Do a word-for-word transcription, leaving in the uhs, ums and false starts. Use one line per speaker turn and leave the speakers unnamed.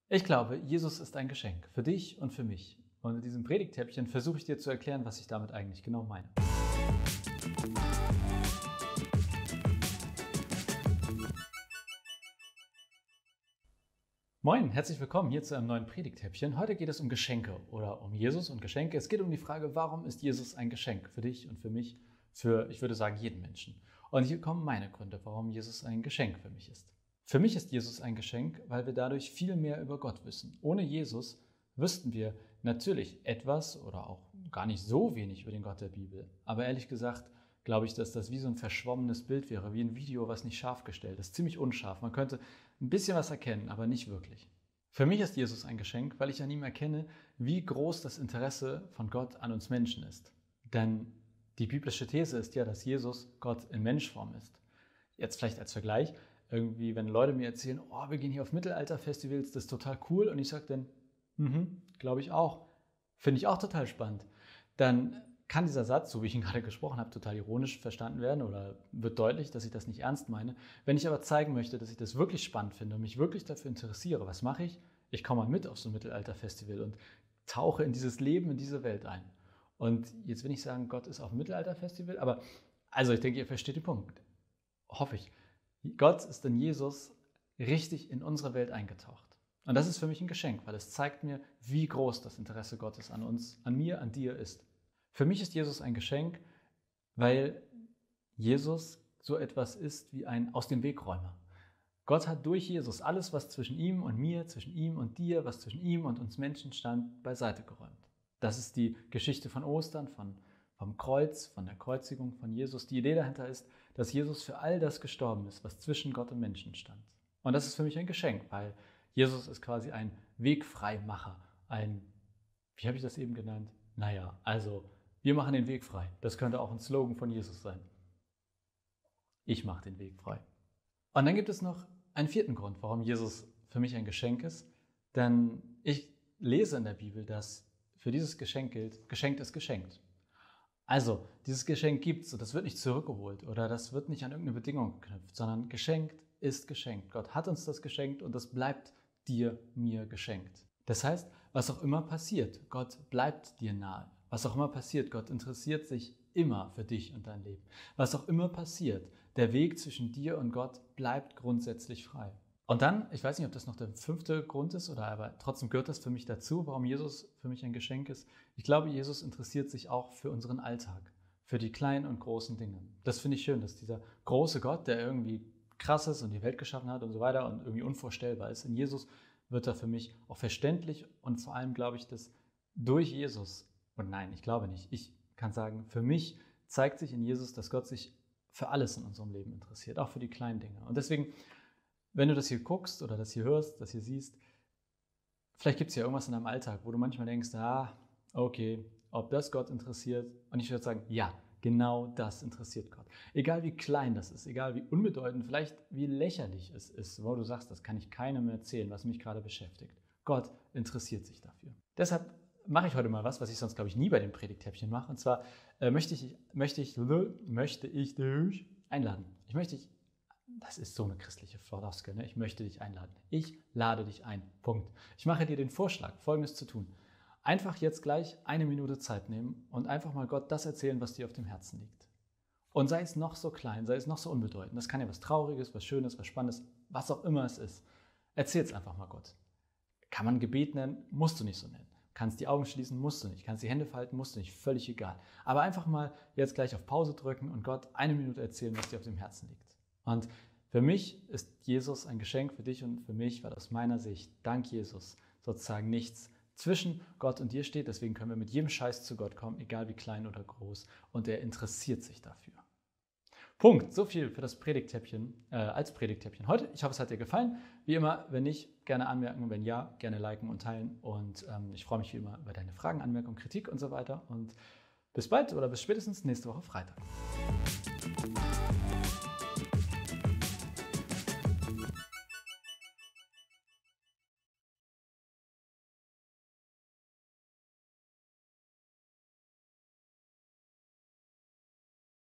Ich glaube, Jesus ist ein Geschenk für dich und für mich. Und in diesem Predigthäppchen versuche ich dir zu erklären, was ich damit eigentlich genau meine. Moin, herzlich willkommen hier zu einem neuen Predigthäppchen. Heute geht es um Geschenke oder um Jesus und Geschenke. Es geht um die Frage, warum ist Jesus ein Geschenk für dich und für mich, für, ich würde sagen, jeden Menschen. Und hier kommen meine Gründe, warum Jesus ein Geschenk für mich ist. Für mich ist Jesus ein Geschenk, weil wir dadurch viel mehr über Gott wissen. Ohne Jesus wüssten wir natürlich etwas oder auch gar nicht so wenig über den Gott der Bibel. Aber ehrlich gesagt glaube ich, dass das wie so ein verschwommenes Bild wäre, wie ein Video, was nicht scharf gestellt ist. Ziemlich unscharf. Man könnte ein bisschen was erkennen, aber nicht wirklich. Für mich ist Jesus ein Geschenk, weil ich an ihm erkenne, wie groß das Interesse von Gott an uns Menschen ist. Denn die biblische These ist ja, dass Jesus Gott in Menschform ist. Jetzt vielleicht als Vergleich, irgendwie, wenn Leute mir erzählen, oh, wir gehen hier auf Mittelalterfestivals, das ist total cool. Und ich sage dann, mhm, glaube ich auch. Finde ich auch total spannend. Dann kann dieser Satz, so wie ich ihn gerade gesprochen habe, total ironisch verstanden werden oder wird deutlich, dass ich das nicht ernst meine. Wenn ich aber zeigen möchte, dass ich das wirklich spannend finde und mich wirklich dafür interessiere, was mache ich? Ich komme mal mit auf so ein Mittelalterfestival und tauche in dieses Leben, in diese Welt ein. Und jetzt will ich sagen, Gott ist auf dem Mittelalterfestival, aber also ich denke, ihr versteht den Punkt. Hoffe ich. Gott ist in Jesus richtig in unsere Welt eingetaucht. Und das ist für mich ein Geschenk, weil es zeigt mir, wie groß das Interesse Gottes an uns, an mir, an dir ist. Für mich ist Jesus ein Geschenk, weil Jesus so etwas ist wie ein Aus-dem-Weg-Räumer. Gott hat durch Jesus alles, was zwischen ihm und mir, zwischen ihm und dir, was zwischen ihm und uns Menschen stand, beiseite geräumt. Das ist die Geschichte von Ostern, von vom Kreuz, von der Kreuzigung von Jesus. Die Idee dahinter ist, dass Jesus für all das gestorben ist, was zwischen Gott und Menschen stand. Und das ist für mich ein Geschenk, weil Jesus ist quasi ein Wegfreimacher, ein, wie habe ich das eben genannt? Naja, also wir machen den Weg frei. Das könnte auch ein Slogan von Jesus sein. Ich mache den Weg frei. Und dann gibt es noch einen vierten Grund, warum Jesus für mich ein Geschenk ist. Denn ich lese in der Bibel, dass für dieses Geschenk gilt, geschenkt ist geschenkt. Also, dieses Geschenk gibt es und das wird nicht zurückgeholt oder das wird nicht an irgendeine Bedingung geknüpft, sondern geschenkt ist geschenkt. Gott hat uns das geschenkt und das bleibt dir, mir geschenkt. Das heißt, was auch immer passiert, Gott bleibt dir nahe. Was auch immer passiert, Gott interessiert sich immer für dich und dein Leben. Was auch immer passiert, der Weg zwischen dir und Gott bleibt grundsätzlich frei. Und dann, ich weiß nicht, ob das noch der fünfte Grund ist, oder aber trotzdem gehört das für mich dazu, warum Jesus für mich ein Geschenk ist. Ich glaube, Jesus interessiert sich auch für unseren Alltag, für die kleinen und großen Dinge. Das finde ich schön, dass dieser große Gott, der irgendwie krass ist und die Welt geschaffen hat und so weiter und irgendwie unvorstellbar ist, in Jesus wird er für mich auch verständlich und vor allem glaube ich, dass durch Jesus, und nein, ich glaube nicht, ich kann sagen, für mich zeigt sich in Jesus, dass Gott sich für alles in unserem Leben interessiert, auch für die kleinen Dinge. Und deswegen, wenn du das hier guckst oder das hier hörst, das hier siehst, vielleicht gibt es ja irgendwas in deinem Alltag, wo du manchmal denkst, ah, okay, ob das Gott interessiert. Und ich würde sagen, ja, genau das interessiert Gott. Egal wie klein das ist, egal wie unbedeutend, vielleicht wie lächerlich es ist, wo du sagst, das kann ich keinem erzählen, was mich gerade beschäftigt. Gott interessiert sich dafür. Deshalb mache ich heute mal was, was ich sonst, glaube ich, nie bei den Predigthäppchen mache. Und zwar äh, möchte ich, möchte ich, möchte ich dich einladen. Ich möchte dich Das ist so eine christliche Floskel, ne? Ich möchte dich einladen. Ich lade dich ein. Punkt. Ich mache dir den Vorschlag, Folgendes zu tun. Einfach jetzt gleich eine Minute Zeit nehmen und einfach mal Gott das erzählen, was dir auf dem Herzen liegt. Und sei es noch so klein, sei es noch so unbedeutend. Das kann ja was Trauriges, was Schönes, was Spannendes, was auch immer es ist. Erzähl es einfach mal Gott. Kann man Gebet nennen, musst du nicht so nennen. Kannst die Augen schließen, musst du nicht. Kannst die Hände falten, musst du nicht. Völlig egal. Aber einfach mal jetzt gleich auf Pause drücken und Gott eine Minute erzählen, was dir auf dem Herzen liegt. Und für mich ist Jesus ein Geschenk für dich und für mich, weil aus meiner Sicht, dank Jesus, sozusagen nichts zwischen Gott und dir steht. Deswegen können wir mit jedem Scheiß zu Gott kommen, egal wie klein oder groß. Und er interessiert sich dafür. Punkt. So viel für das Predigthäppchen, äh, als Predigthäppchen heute. Ich hoffe, es hat dir gefallen. Wie immer, wenn nicht, gerne anmerken. Wenn ja, gerne liken und teilen. Und ähm, ich freue mich wie immer über deine Fragen, Anmerkungen, Kritik und so weiter. Und bis bald oder bis spätestens nächste Woche Freitag.